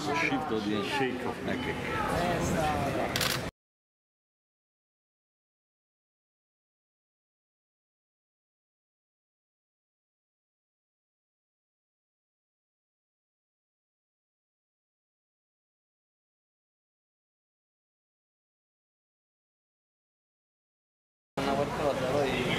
Shift o di shake of che cazzo. Una qualcosa, poi...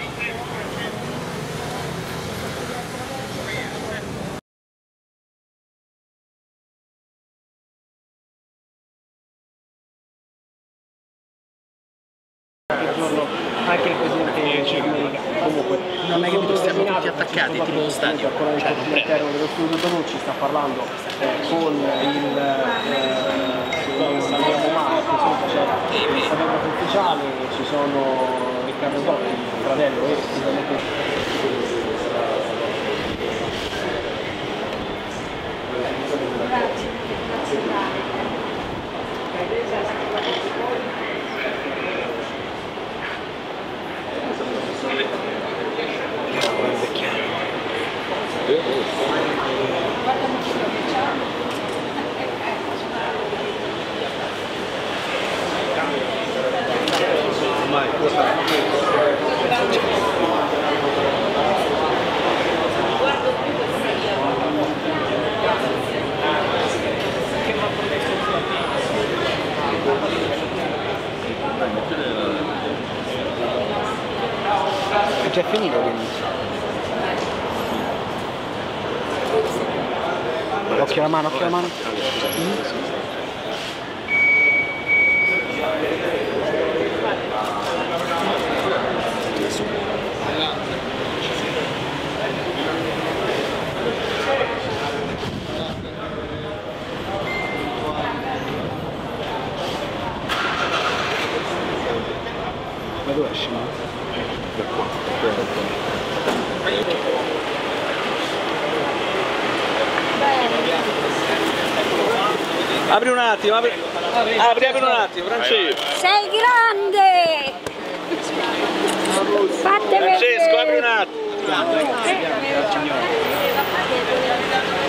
Anche il presidente americano. Comunque non è che stiamo tutti attaccati tipo lo stadio, cioè all'interno dello studio Tonucci sta parlando con il Marco, c'è il fotografa ufficiale, ci sono Riccardo Dotti, il fratello e sicuramente è già finito quindi. Occhio alla mano, occhio alla mano. Ma dove esci? Da qua. Apri un attimo, apri un attimo, Francesco. Sei grande! Fate Francesco, apri un attimo.